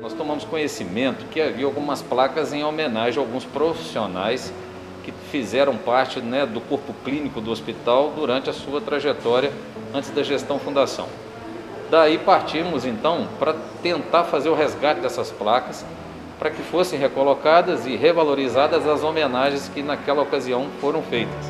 Nós tomamos conhecimento que havia algumas placas em homenagem a alguns profissionais que fizeram parte, né, do corpo clínico do hospital durante a sua trajetória antes da gestão fundação. Daí partimos então para tentar fazer o resgate dessas placas, para que fossem recolocadas e revalorizadas as homenagens que naquela ocasião foram feitas.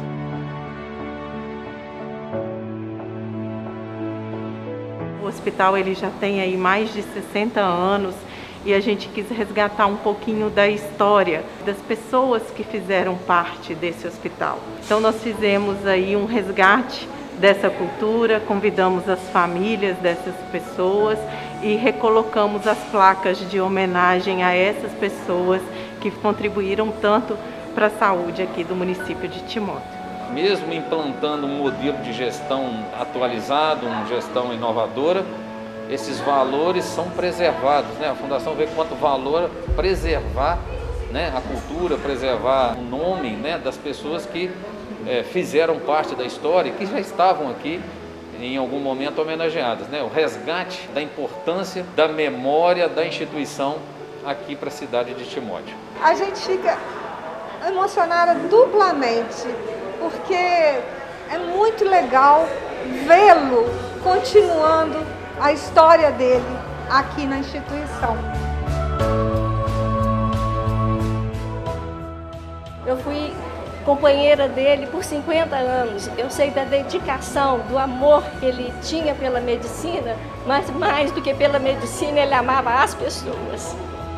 O hospital ele já tem aí mais de 60 anos e a gente quis resgatar um pouquinho da história das pessoas que fizeram parte desse hospital. Então nós fizemos aí um resgate dessa cultura, convidamos as famílias dessas pessoas e recolocamos as placas de homenagem a essas pessoas que contribuíram tanto para a saúde aqui do município de Timóteo. Mesmo implantando um modelo de gestão atualizado, uma gestão inovadora, esses valores são preservados, né? A Fundação vê quanto valor preservar, né, a cultura, preservar o nome, né, das pessoas que fizeram parte da história, que já estavam aqui em algum momento homenageadas, né? O resgate da importância da memória da instituição aqui para a cidade de Timóteo. A gente fica emocionada duplamente, porque é muito legal vê-lo continuando a história dele aqui na instituição. Eu fui companheira dele por 50 anos. Eu sei da dedicação, do amor que ele tinha pela medicina, mas mais do que pela medicina, ele amava as pessoas.